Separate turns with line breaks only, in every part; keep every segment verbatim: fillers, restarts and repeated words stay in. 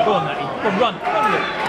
Go on, Natty. Go on, run. Run with it.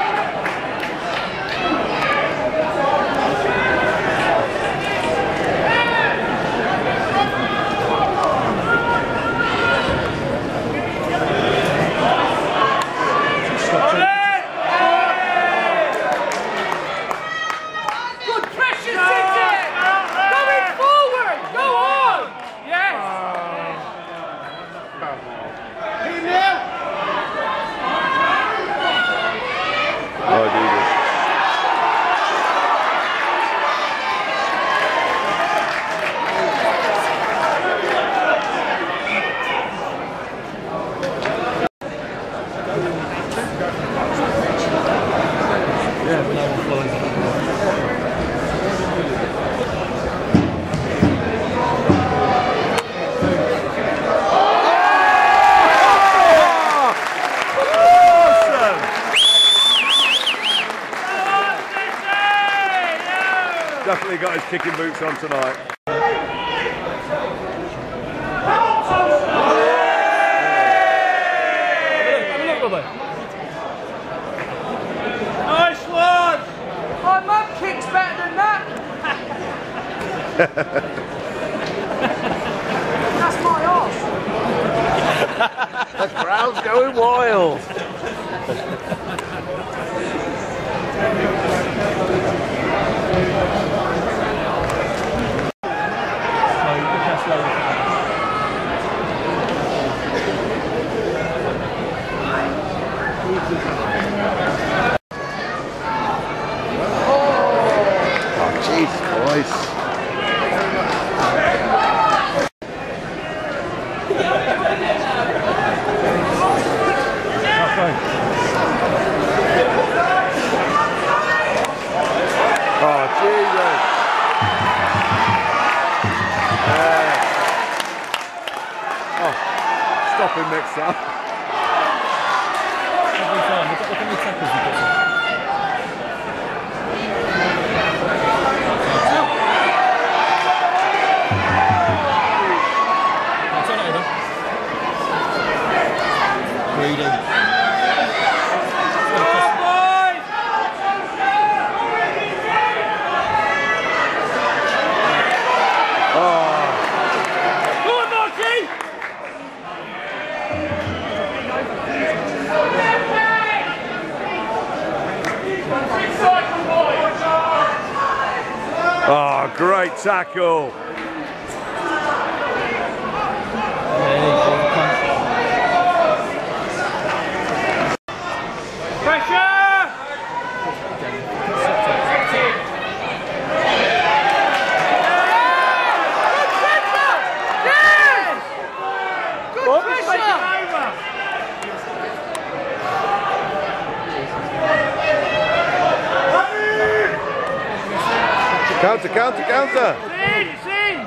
Definitely got his kicking boots on tonight.
Nice one! My mum kicks better than that! That's my arse!
The crowd's going wild! Oh, jeez, boys. Oh, Jesus. Uh, oh, stop him next time.
Every time. Look at how many tackles he gets. Turn it over. Greedy.
Oh, great tackle.
Pressure! Good pressure!
Counter, counter, counter.
It's in, it's in.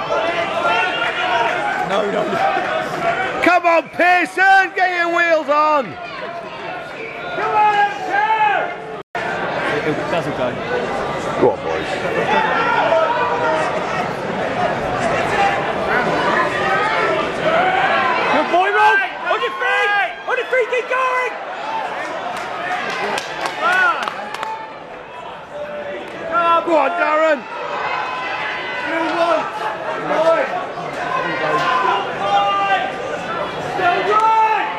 No, no, no.
Come on, Pearson, get your wheels on.
Come on, sir. It, it doesn't go.
Go on, boys.
Good boy, Rob. On your feet. On your feet, keep going.
Go on, Darren!
You want! Right! Still right!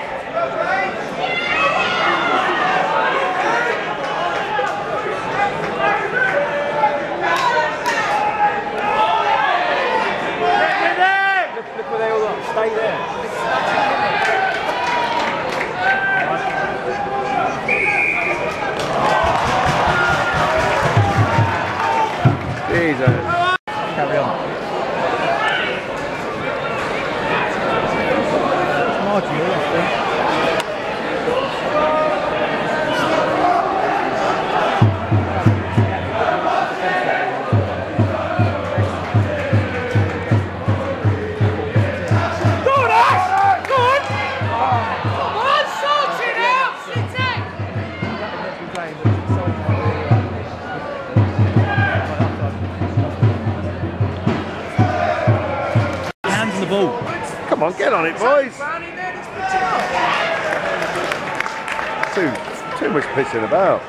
Look, look where they all are. Stay there.
Jesus.
Carry on. Margie, I think. Go on, Ash! Go on! Come on, sort it out! Sit it! Hands on the ball.
Come on, get on it, boys. too, too much pissing about.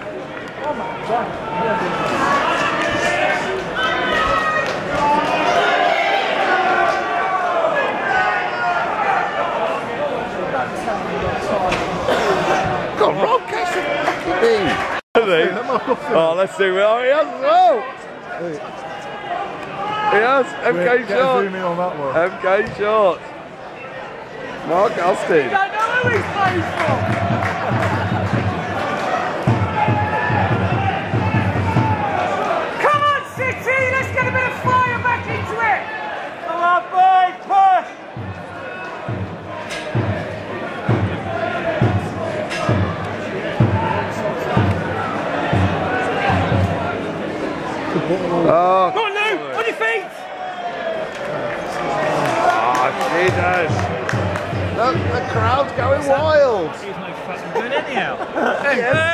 Go on, Rob, catch the fucking thing. Oh, let's see. Oh, he has as well. He has. M K Shorts. M K Shorts. Mark Austin.
I don't know who he's playing for. Come on, City. Let's get a bit of fire back into it. Come on, boys. Push.
Oh,
Go on, Lou, on your feet!
oh, Jesus. Look, the crowd's going wild.
He's no fucking good anyhow.
Hey,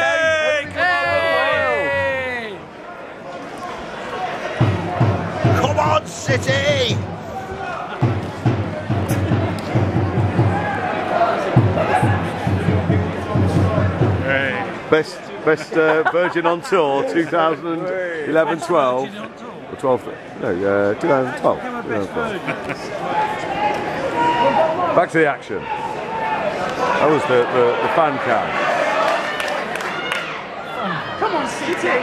Hey! Come on, City!
Best, best uh, Virgin on tour, two thousand eleven twelve. Or twelve, no, uh, twenty twelve. twenty twelve. Back to the action. That was the, the, the fan cam.
Come on, City!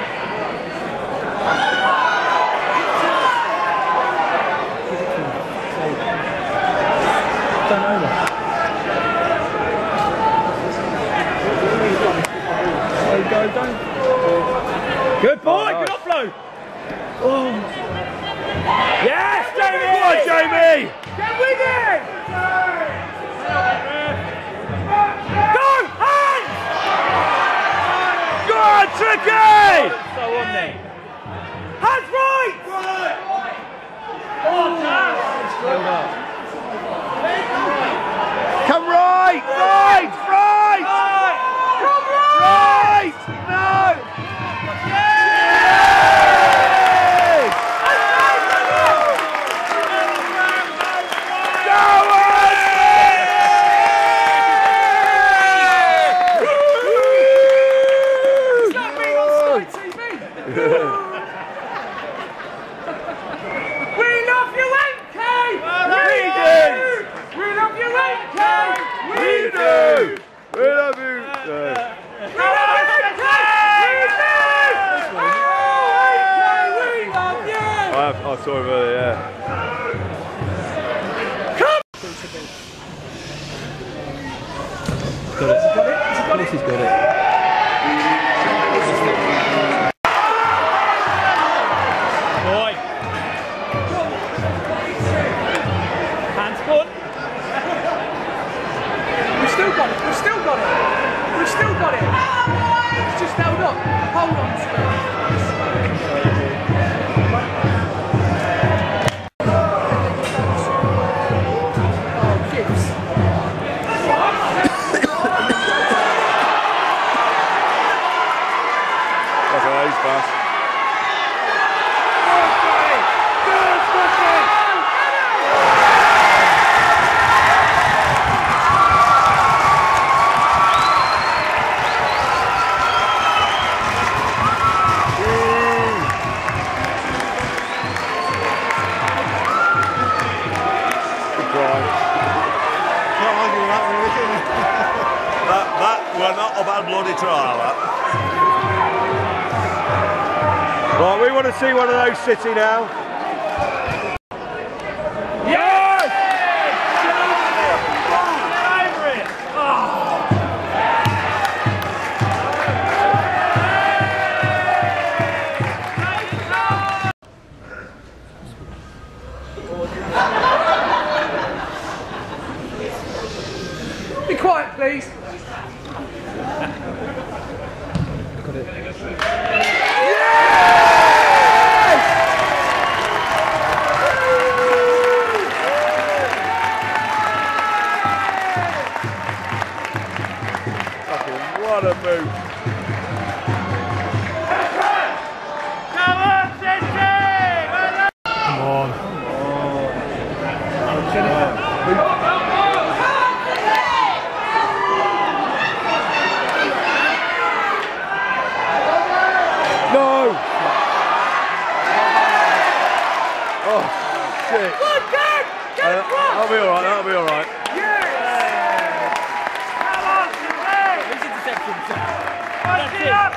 Don't know that. Go, go, good boy,
Oh, nice.
good offload. Oh. Yes, Jamie!
Come on, Jamie!
Get with it! Go, hands!
Go on, Tricky!
So on there. Hands right! Oh, no.
Come right, right, right!
Come right!
Right! No! Yes! Go on!
Is that being on Sky T V? We love you, M K!
We do!
We love you, M K!
We do! We love you! Uh,
We love you, M K! We do! Oh, M K, we love you!
I, I saw him earlier, yeah.
Got it. He's got it. He's got it. He's got it. Boy. Hands good. We've still got it. We've still got it. We've still got it. It's just held up. Hold on to it. Oh, Gibbs.
That's how he's fast.
That, that, we're not a bad bloody trial, that.
Right, we want to see one of those City now.
Yes! Get over it! Be quiet, please. Got it.
What a move.
Come on, City! Come on.
Oh, shit.
Good, Dad! Get
Uh,
across!
that'll be alright, that'll be alright.
Yeah! Come on, Sinead!
These interceptions.
Punch it up!